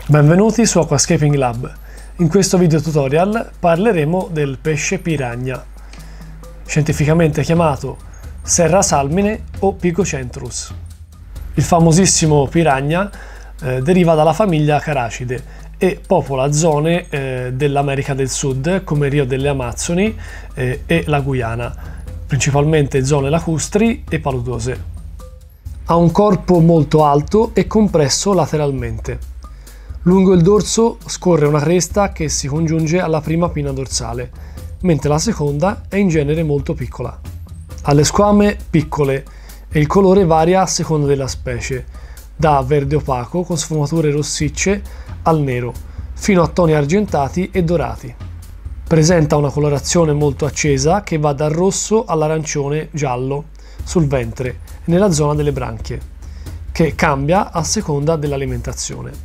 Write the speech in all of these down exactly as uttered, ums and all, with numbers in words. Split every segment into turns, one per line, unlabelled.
Benvenuti su Aquascaping Lab. In questo video tutorial parleremo del pesce piranha, scientificamente chiamato Serra salmine o Pygocentrus. Il famosissimo piranha eh, deriva dalla famiglia Caracide e popola zone eh, dell'America del Sud come Rio delle Amazzoni eh, e la Guyana, principalmente zone lacustri e paludose. Ha un corpo molto alto e compresso lateralmente. Lungo il dorso scorre una cresta che si congiunge alla prima pinna dorsale, mentre la seconda è in genere molto piccola. Ha le squame piccole e il colore varia a seconda della specie, da verde opaco con sfumature rossicce al nero, fino a toni argentati e dorati. Presenta una colorazione molto accesa che va dal rosso all'arancione giallo sul ventre e nella zona delle branchie, che cambia a seconda dell'alimentazione.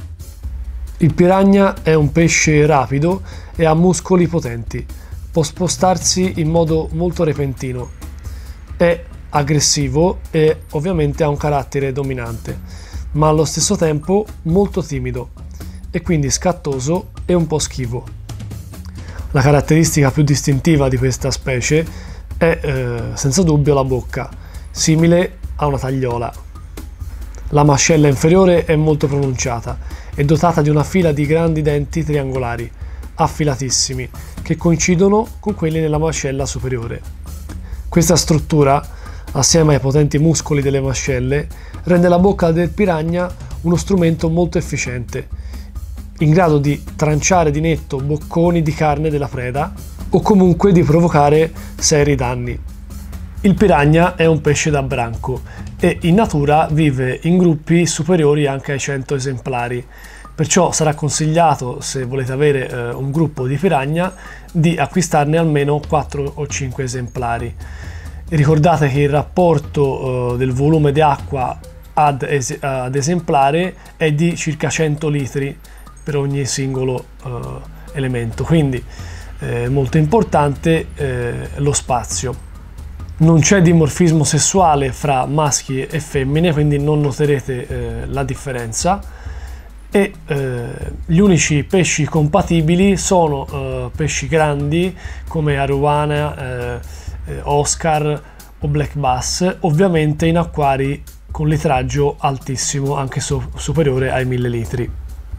Il piranha è un pesce rapido e ha muscoli potenti, può spostarsi in modo molto repentino, è aggressivo e ovviamente ha un carattere dominante, ma allo stesso tempo molto timido e quindi scattoso e un po' schivo. La caratteristica più distintiva di questa specie è eh, senza dubbio la bocca, simile a una tagliola. La mascella inferiore è molto pronunciata e dotata di una fila di grandi denti triangolari, affilatissimi, che coincidono con quelli nella mascella superiore. Questa struttura, assieme ai potenti muscoli delle mascelle, rende la bocca del piranha uno strumento molto efficiente, in grado di tranciare di netto bocconi di carne della preda o comunque di provocare seri danni. Il piranha è un pesce da branco e in natura vive in gruppi superiori anche ai cento esemplari, perciò sarà consigliato, se volete avere eh, un gruppo di piranha, di acquistarne almeno quattro o cinque esemplari. E ricordate che il rapporto eh, del volume di acqua ad, es ad esemplare è di circa cento litri per ogni singolo eh, elemento, quindi è eh, molto importante eh, lo spazio. Non c'è dimorfismo sessuale fra maschi e femmine, quindi non noterete eh, la differenza e eh, gli unici pesci compatibili sono eh, pesci grandi come arowana, eh, Oscar o black bass, ovviamente in acquari con litraggio altissimo, anche so superiore ai mille litri.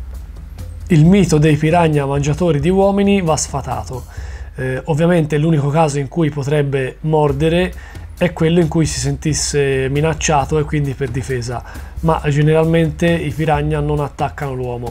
Il mito dei piranha mangiatori di uomini va sfatato. Eh, ovviamente l'unico caso in cui potrebbe mordere è quello in cui si sentisse minacciato e quindi per difesa, ma generalmente i piranha non attaccano l'uomo.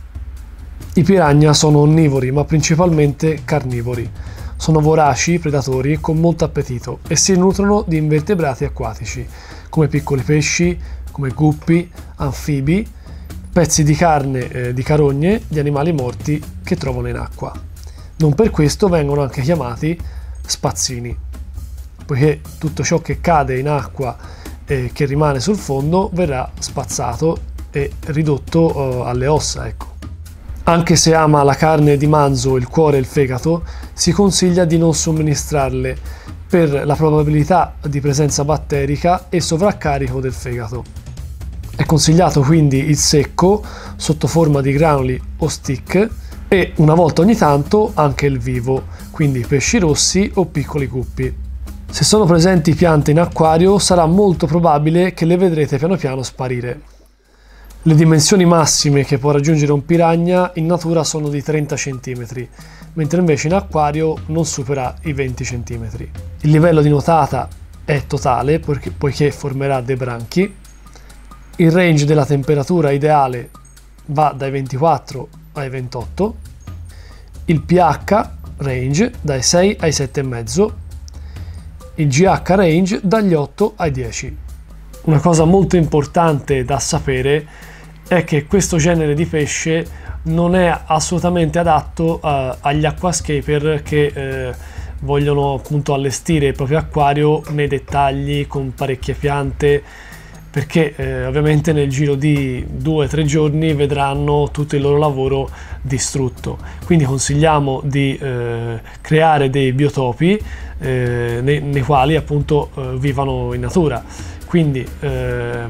I piranha sono onnivori, ma principalmente carnivori. Sono voraci, predatori con molto appetito e si nutrono di invertebrati acquatici, come piccoli pesci, come guppi, anfibi, pezzi di carne eh, di carogne di animali morti che trovano in acqua. Non per questo vengono anche chiamati spazzini, poiché tutto ciò che cade in acqua e che rimane sul fondo verrà spazzato e ridotto eh, alle ossa, ecco. Anche se ama la carne di manzo, il cuore e il fegato, si consiglia di non somministrarle per la probabilità di presenza batterica e sovraccarico del fegato. È consigliato quindi il secco sotto forma di granuli o stick e una volta ogni tanto anche il vivo, quindi pesci rossi o piccoli guppi. Se sono presenti piante in acquario sarà molto probabile che le vedrete piano piano sparire. Le dimensioni massime che può raggiungere un piranha in natura sono di trenta centimetri, mentre invece in acquario non supera i venti centimetri. Il livello di nuotata è totale poiché formerà dei branchi. Il range della temperatura ideale va dai ventiquattro ai ventotto, il pH range dai sei ai sette virgola cinque, il G H range dagli otto ai dieci. Una cosa molto importante da sapere è che questo genere di pesce non è assolutamente adatto uh, agli aquascaper che uh, vogliono appunto allestire il proprio acquario nei dettagli con parecchie piante, perché eh, ovviamente nel giro di due o tre giorni vedranno tutto il loro lavoro distrutto. Quindi consigliamo di eh, creare dei biotopi eh, nei, nei quali appunto eh, vivano in natura. Quindi ehm,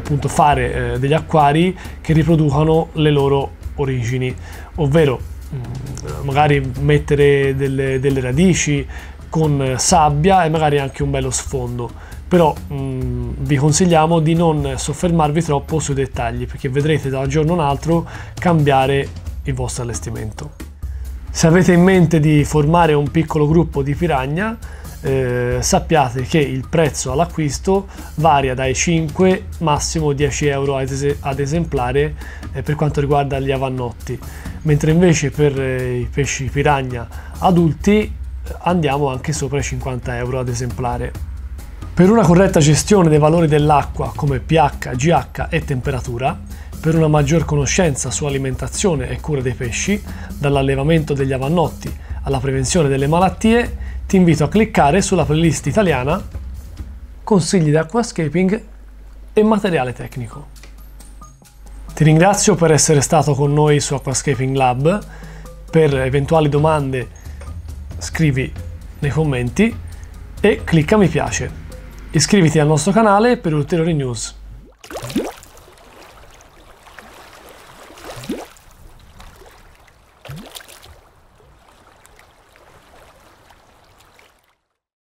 appunto fare eh, degli acquari che riproducano le loro origini, ovvero mh, magari mettere delle, delle radici con sabbia e magari anche un bello sfondo. Però mh, vi consigliamo di non soffermarvi troppo sui dettagli, perché vedrete da un giorno a un altro cambiare il vostro allestimento. Se avete in mente di formare un piccolo gruppo di piragna, eh, sappiate che il prezzo all'acquisto varia dai cinque massimo dieci euro ad, es ad esemplare eh, per quanto riguarda gli avannotti, mentre invece per eh, i pesci piragna adulti andiamo anche sopra i cinquanta euro ad esemplare. Per una corretta gestione dei valori dell'acqua come pH, GH e temperatura, per una maggior conoscenza su alimentazione e cura dei pesci, dall'allevamento degli avannotti alla prevenzione delle malattie, ti invito a cliccare sulla playlist italiana Consigli di aquascaping e materiale tecnico. Ti ringrazio per essere stato con noi su Aquascaping Lab. Per eventuali domande scrivi nei commenti e clicca mi piace. Iscriviti al nostro canale per ulteriori news.